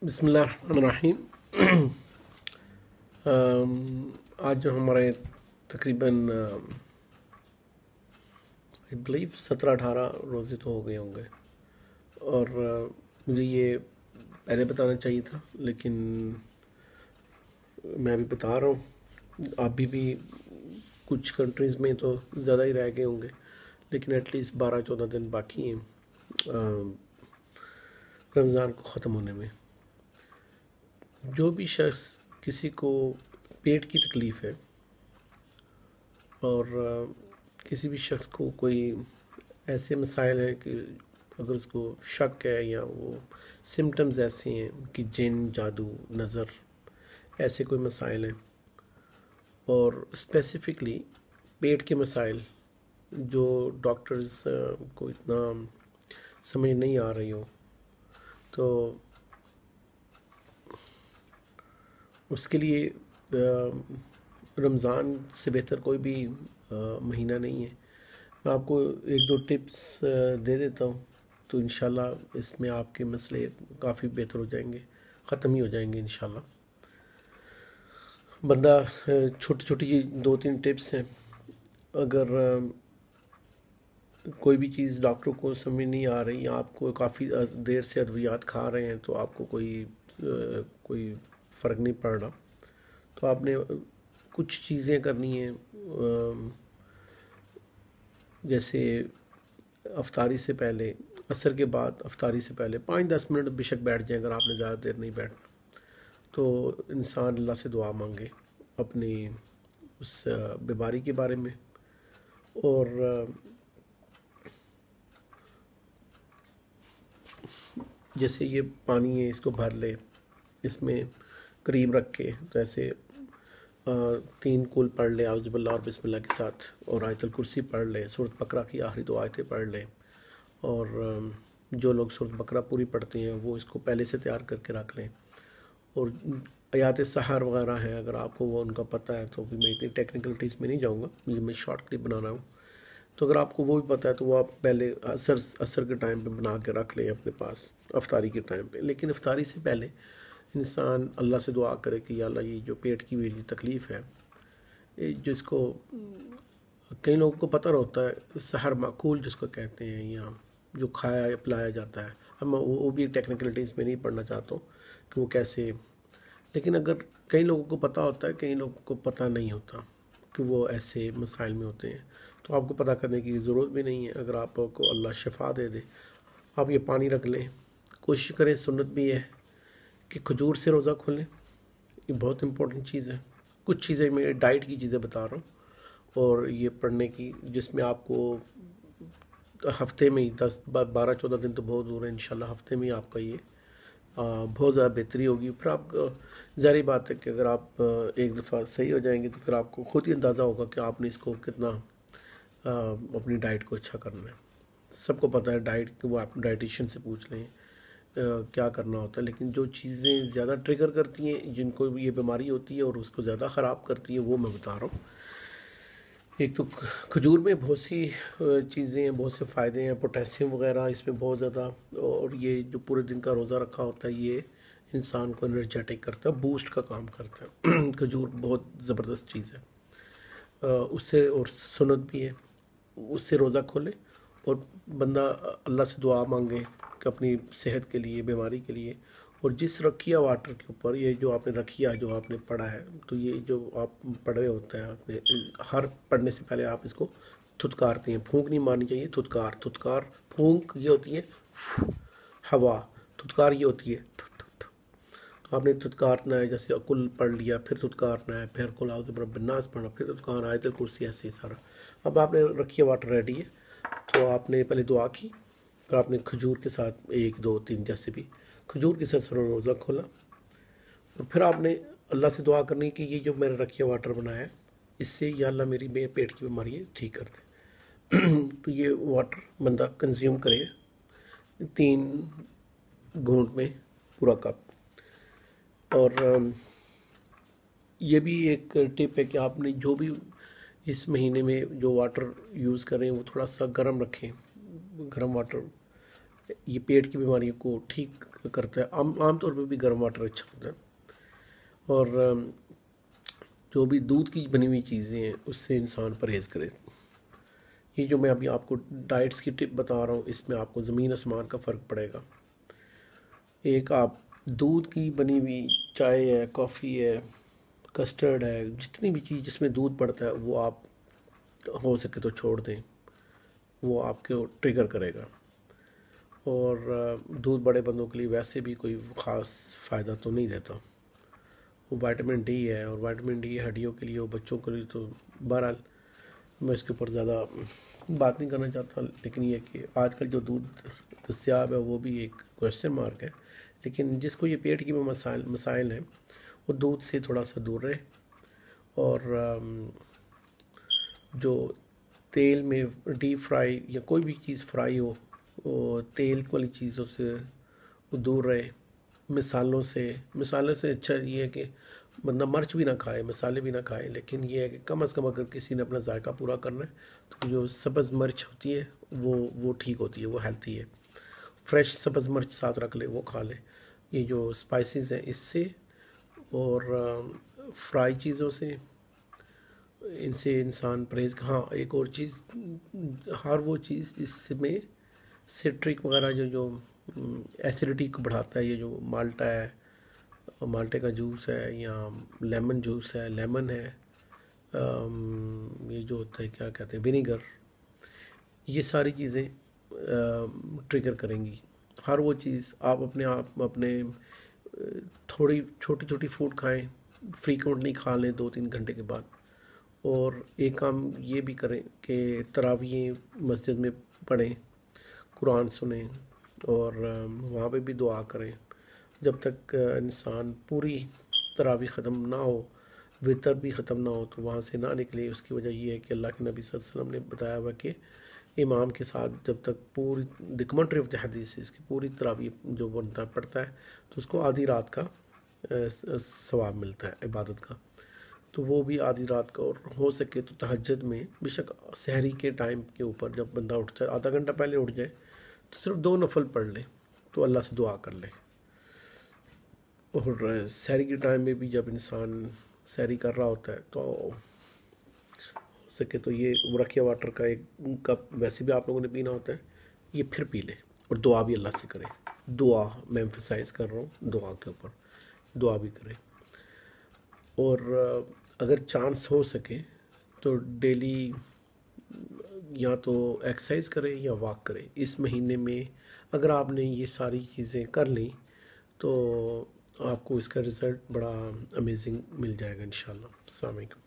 بسم اللہ الرحمن الرحیم۔ آج جو ہمارے تقریباً آئی بلیو 17-18 روزے تو ہو گئے ہوں گے، اور مجھے یہ پہلے بتانا چاہیے تھا، لیکن میں بھی بتا رہا ہوں۔ ابھی بھی کچھ کنٹریز میں تو زیادہ ہی رہ گئے ہوں گے، لیکن ایٹ لیسٹ 12-14 دن باقی ہیں رمضان کو ختم ہونے میں۔ جو بھی شخص کسی کو پیٹ کی تکلیف ہے اور کسی بھی شخص کو کوئی ایسے مسائل ہیں کہ اگر اس کو شک ہے یا وہ سمٹمز ایسے ہیں کہ جن، جادو، نظر، ایسے کوئی مسائل ہیں، اور اسپیسیفکلی پیٹ کے مسائل جو ڈاکٹرز کو اتنا سمجھ نہیں آ رہی ہو، تو اس کے لیے رمضان سے بہتر کوئی بھی مہینہ نہیں ہے۔ میں آپ کو 1-2 ٹپس دے دیتا ہوں، تو انشاءاللہ اس میں آپ کے مسئلے کافی بہتر ہو جائیں گے، ختم ہی ہو جائیں گے انشاءاللہ۔ بندہ چھوٹی چھوٹی 2-3 ٹپس ہیں۔ اگر کوئی بھی چیز ڈاکٹر کو سمجھ نہیں آ رہی، یا آپ کو کافی دیر سے ادویات کھا رہے ہیں تو آپ کو کوئی فرق نہیں پڑ رہا، تو آپ نے کچھ چیزیں کرنی ہیں، جیسے افطاری سے پہلے، عصر کے بعد افطاری سے پہلے 5-10 منٹ بے شک بیٹھ جائیں۔ اگر آپ نے زیادہ دیر نہیں بیٹھنا تو انسان اللہ سے دعا مانگے اپنی اس بیماری کے بارے میں، اور جیسے یہ پانی ہے اس کو بھر لے، اس میں قریب رکھ کے، تو ایسے 3 کل پڑھ لے اعوذ باللہ اور بسم اللہ کے ساتھ، اور آیت الکرسی پڑھ لے، سورۃ بقرہ کی آخری 2 آیتیں پڑھ لے، اور جو لوگ سورۃ بقرہ پوری پڑھتے ہیں وہ اس کو پہلے سے تیار کر کے رکھ لیں۔ اور آیات سحر وغیرہ ہیں، اگر آپ کو وہ ان کا پتہ ہے تو بھی میں اتنی ٹیکنیکلٹیز میں نہیں جاؤں گا، میں شارٹ کلپ بنا رہا ہوں، تو اگر آپ کو وہ بھی پتہ ہے تو وہ آپ پہلے عصر کے ٹائم پہ بنا کے رکھ لیں اپنے پاس افطاری کے ٹائم پہ۔ لیکن افطاری سے پہلے انسان اللہ سے دعا کرے کہ یا اللہ، یہ جو پیٹ کی میری تکلیف ہے، جس کو کئی لوگوں کو پتہ ہوتا ہے، سحر معقول جس کو کہتے ہیں، یا جو کھایا یا پلایا جاتا ہے، اب میں وہ بھی ٹیکنیکلٹیز میں نہیں پڑھنا چاہتا ہوں کہ وہ کیسے، لیکن اگر کئی لوگوں کو پتہ ہوتا ہے، کئی لوگوں کو پتہ نہیں ہوتا کہ وہ ایسے مسائل میں ہوتے ہیں، تو آپ کو پتہ کرنے کی ضرورت بھی نہیں ہے۔ اگر آپ کو اللہ شفا دے دے، آپ یہ پانی رکھ لیں۔ کوشش کریں، سنت بھی ہے کہ کھجور سے روزہ کھولیں، یہ بہت امپورٹنٹ چیز ہے۔ کچھ چیزیں میں ڈائٹ کی چیزیں بتا رہا ہوں، اور یہ پڑھنے کی، جس میں آپ کو ہفتے میں ہی 12-14 دن تو بہت دور ہے، انشاءاللہ ہفتے میں ہی آپ کا یہ بہت زیادہ بہتری ہوگی۔ پھر آپ ظاہری بات ہے کہ اگر آپ ایک دفعہ صحیح ہو جائیں گے تو پھر آپ کو خود ہی اندازہ ہوگا کہ آپ نے اس کو کتنا اپنی ڈائٹ کو اچھا کرنا ہے۔ سب کو پتہ ہے ڈائٹ کہ وہ آپ ڈائٹیشین سے پوچھ لیں کیا کرنا ہوتا ہے، لیکن جو چیزیں زیادہ ٹریگر کرتی ہیں، جن کو یہ بیماری ہوتی ہے اور اس کو زیادہ خراب کرتی ہیں، وہ میں بتا رہا ہوں۔ ایک تو کھجور میں بہت سی چیزیں ہیں، بہت سے فائدے ہیں، پوٹیسیم وغیرہ اس میں بہت زیادہ، اور یہ جو پورے دن کا روزہ رکھا ہوتا ہے یہ انسان کو انرجیٹک کرتا ہے، بوسٹ کا کام کرتا ہے۔ کھجور بہت زبردست چیز ہے، اس سے، اور سنت بھی ہے، اس سے روزہ کھولے اور بندہ اللہ سے دعا مانگے کہ اپنی صحت کے لیے، بیماری کے لیے، اور جس رکھیا واٹر کے اوپر، یہ جو آپ نے رکھیا جو آپ نے پڑھا ہے، تو یہ جو آپ پڑھ رہے ہوتے ہیں، آپ نے ہر پڑھنے سے پہلے آپ اس کو تھتکارتے ہیں، پھونک نہیں مارنی چاہیے، تھتکار، پھونک یہ ہوتی ہے ہوا، تھتکار یہ ہوتی ہے، تو آپ نے تھتکارنا ہے، جیسے کل پڑھ لیا، پھر تھتکارنا ہے، پھر کل اعوذ برب الناس پڑھنا، پھر تھتکارنا، آیت الکرسی، ایسے سارا۔ اب آپ نے رکھیا واٹر ریڈی ہے، تو آپ نے پہلے دعا کی، اور آپ نے کھجور کے ساتھ 1-2-3 جیسے بھی کھجور کے ساتھ روزہ کھولا، اور پھر آپ نے اللہ سے دعا کرنی کہ یہ جو میں نے رکھیا واٹر بنایا ہے، اس سے یا اللہ میری پیٹ کی بیماری ٹھیک کر دے۔ تو یہ واٹر بندہ کنزیوم کرے 3 گھونٹ میں پورا کپ۔ اور یہ بھی ایک ٹپ ہے کہ آپ نے جو بھی اس مہینے میں جو واٹر یوز کریں وہ تھوڑا سا گرم رکھیں، گرم واٹر، یہ پیٹ کی بیماریوں کو ٹھیک کرتا ہے. عام طور پہ بھی گرم واٹر اچھا ہوتا ہے. اور جو بھی دودھ کی بنی ہوئی چیزیں ہیں اس سے انسان پرہیز کرے. یہ جو میں ابھی آپ کو ڈائٹس کی ٹپ بتا رہا ہوں اس میں آپ کو زمین آسمان کا فرق پڑے گا. ایک آپ دودھ کی بنی ہوئی چائے ہے، کافی ہے، کسٹرڈ ہے، جتنی بھی چیز جس میں دودھ پڑتا ہے وہ آپ ہو سکے تو چھوڑ دیں، وہ آپ کو ٹریگر کرے گا. اور دودھ بڑے بندوں کے لیے ویسے بھی کوئی خاص فائدہ تو نہیں دیتا. وہ وائٹامن ڈی ہے، اور وائٹامن ڈی ہڈیوں کے لیے، وہ بچوں کے لیے. تو بہرحال میں اس کے اوپر زیادہ بات نہیں کرنا چاہتا، لیکن یہ کہ آج کل جو دودھ دستیاب ہے وہ بھی ایک کویشچن مارک ہے. لیکن جس کو یہ پیٹ کی مسائل ہیں وہ دودھ سے تھوڑا سا دور رہے. اور جو تیل میں ڈیپ فرائی یا کوئی بھی چیز فرائی ہو، وہ تیل والی چیزوں سے وہ دور رہے. مسالوں سے اچھا یہ ہے کہ بندہ مرچ بھی نہ کھائے، مسالے بھی نہ کھائے، لیکن یہ ہے کہ کم از کم اگر کسی نے اپنا ذائقہ پورا کرنا ہے تو جو سبز مرچ ہوتی ہے وہ ٹھیک ہوتی ہے، وہ ہیلتھی ہے. فریش سبز مرچ ساتھ رکھ لے، وہ کھا لے. یہ جو اسپائسیز ہیں اس سے اور فرائی چیزوں سے، ان سے انسان پرہیز. ہاں ایک اور چیز، ہر وہ چیز جس میں سٹرک وغیرہ جو ایسیڈیٹی کو بڑھاتا ہے، یہ جو مالٹا ہے، مالٹے کا جوس ہے، یا لیمن جوس ہے، لیمن ہے، یہ جو ہوتا ہے کیا کہتے ہیں ونیگر، یہ ساری چیزیں ٹریگر کریں گی. ہر وہ چیز آپ اپنے تھوڑی چھوٹی فوڈ کھائیں، فریکوینٹلی کھا لیں 2-3 گھنٹے کے بعد. اور ایک کام یہ بھی کریں کہ تراویح مسجد میں پڑھیں، قرآن سنیں، اور وہاں پہ بھی دعا کریں. جب تک انسان پوری تراویح ختم نہ ہو، وطر بھی ختم نہ ہو، تو وہاں سے نہ نکلے. اس کی وجہ یہ ہے کہ اللہ کے نبی صلی اللہ علیہ وسلم نے بتایا ہوا کہ امام کے ساتھ جب تک پوری دی کمنٹری آف دی حدیث، اس کی پوری تراویح جو بنتا پڑتا ہے تو اس کو آدھی رات کا ثواب ملتا ہے عبادت کا. تو وہ بھی آدھی رات کا. اور ہو سکے تو تہجد میں، بے شک سحری کے ٹائم کے اوپر جب بندہ اٹھتا ہے آدھا گھنٹہ پہلے اٹھ جائے تو صرف 2 نفل پڑھ لے، تو اللہ سے دعا کر لے. اور سحری کے ٹائم میں بھی جب انسان سحری کر رہا ہوتا ہے تو ہو سکے تو یہ ورقیہ واٹر کا 1 کپ ویسے بھی آپ لوگوں نے پینا ہوتا ہے، یہ پھر پی لے. اور دعا بھی اللہ سے کرے. دعا میں ایمفسائز کر رہا ہوں، دعا کے اوپر دعا بھی کرے. اور اگر چانس ہو سکے تو ڈیلی یا تو ایکسرسائز کرے یا واک کرے. اس مہینے میں اگر آپ نے یہ ساری چیزیں کر لیں تو آپ کو اس کا رزلٹ بڑا امیزنگ مل جائے گا انشاءاللہ. السلام علیکم.